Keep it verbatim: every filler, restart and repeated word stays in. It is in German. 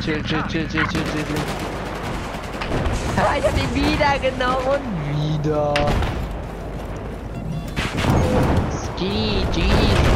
chill, chill, chill, chill, chill, chill, chill. Ich hab ihn wieder genommen und wieder. Ski, G.